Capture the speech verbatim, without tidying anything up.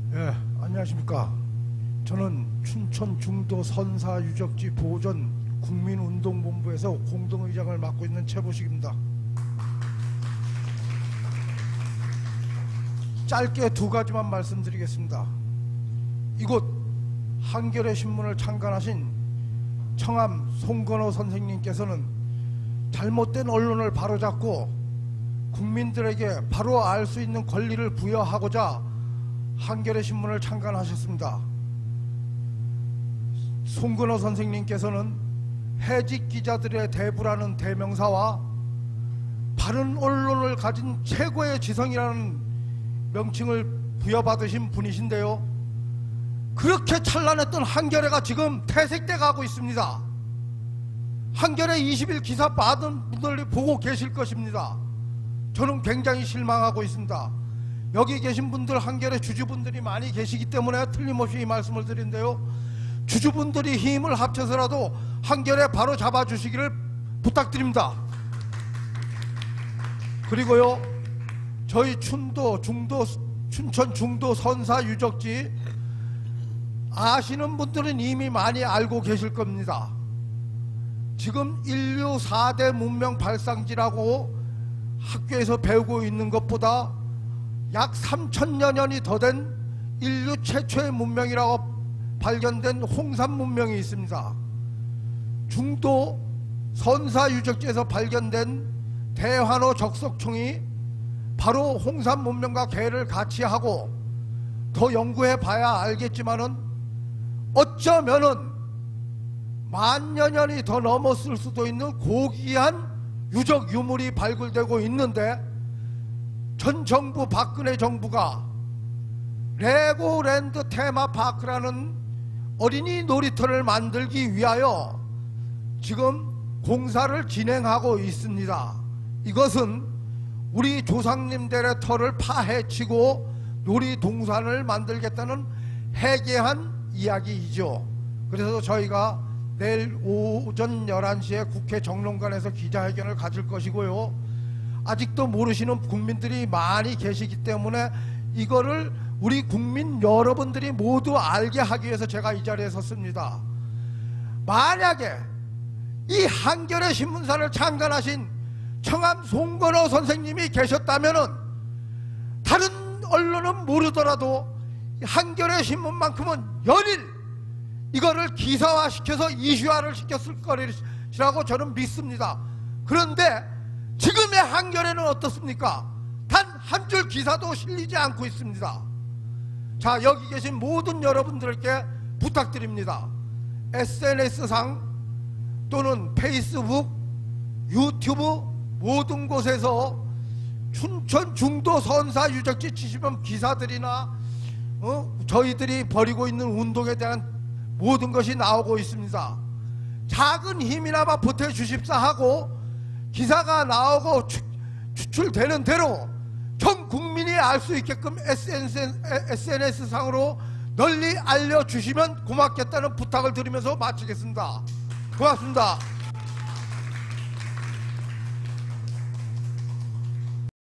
예, 안녕하십니까. 저는 춘천 중도 선사 유적지 보존 국민운동본부에서 공동의장을 맡고 있는 최보식입니다. 짧게 두 가지만 말씀드리겠습니다. 이곳 한겨레 신문을 창간하신 청암 송건호 선생님께서는 잘못된 언론을 바로잡고 국민들에게 바로 알 수 있는 권리를 부여하고자 한겨레 신문을 창간하셨습니다. 송건호 선생님께서는 해직 기자들의 대부라는 대명사와 바른 언론을 가진 최고의 지성이라는 명칭을 부여받으신 분이신데요, 그렇게 찬란했던 한겨레가 지금 퇴색돼 가고 있습니다. 한겨레 이십 일 기사 받은 분들이 보고 계실 것입니다. 저는 굉장히 실망하고 있습니다. 여기 계신 분들 한겨레 주주분들이 많이 계시기 때문에 틀림없이 이 말씀을 드린데요, 주주분들이 힘을 합쳐서라도 한겨레 바로 잡아주시기를 부탁드립니다. 그리고요, 저희 춘도 중도 춘천 중도 선사 유적지 아시는 분들은 이미 많이 알고 계실 겁니다. 지금 인류 사 대 문명 발상지라고 학교에서 배우고 있는 것보다 약 삼천여 년이 더 된 인류 최초의 문명이라고 발견된 홍산 문명이 있습니다. 중도 선사 유적지에서 발견된 대환호 적석총이 바로 홍산 문명과 괴를 같이 하고, 더 연구해 봐야 알겠지만은 어쩌면은 만여 년이 더 넘었을 수도 있는 고귀한 유적 유물이 발굴되고 있는데, 전 정부 박근혜 정부가 레고랜드 테마파크라는 어린이 놀이터를 만들기 위하여 지금 공사를 진행하고 있습니다. 이것은 우리 조상님들의 터를 파헤치고 놀이동산을 만들겠다는 해괴한 이야기이죠. 그래서 저희가 내일 오전 열한 시에 국회 정론관에서 기자회견을 가질 것이고요, 아직도 모르시는 국민들이 많이 계시기 때문에 이거를 우리 국민 여러분들이 모두 알게 하기 위해서 제가 이 자리에 섰습니다. 만약에 이 한겨레 신문사를 창간하신 청암 송건호 선생님이 계셨다면은 다른 언론은 모르더라도 한겨레 신문만큼은 연일 이거를 기사화시켜서 이슈화를 시켰을 것이라고 저는 믿습니다. 그런데 지금의 한겨레는 어떻습니까? 단 한 줄 기사도 실리지 않고 있습니다. 자, 여기 계신 모든 여러분들께 부탁드립니다. 에스엔에스상 또는 페이스북, 유튜브 모든 곳에서 춘천 중도 선사 유적지 치시면 기사들이나 어? 저희들이 벌이고 있는 운동에 대한 모든 것이 나오고 있습니다. 작은 힘이나마 보태주십사 하고 기사가 나오고 추, 추출되는 대로 전 국민이 알 수 있게끔 에스엔에스상으로 널리 알려주시면 고맙겠다는 부탁을 드리면서 마치겠습니다. 고맙습니다.